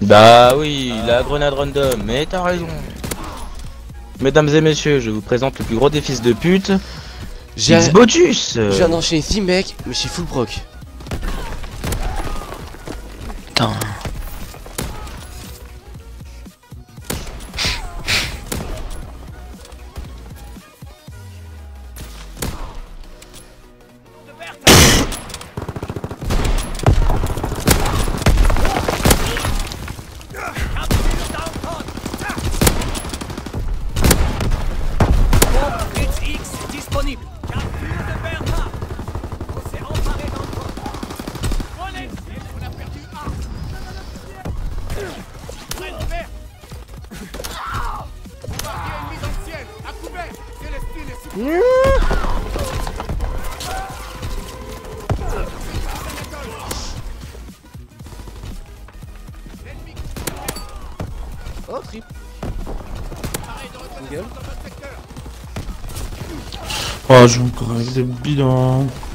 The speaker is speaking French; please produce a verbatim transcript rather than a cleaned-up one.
Bah oui, la grenade random, mais t'as raison. Mesdames et messieurs, je vous présente le plus gros des fils de pute, Xbotus. Je viens d'enchaîner six mecs, mais je suis full proc. Putain. Oh, trip. Oh, je joue encore avec des bidons.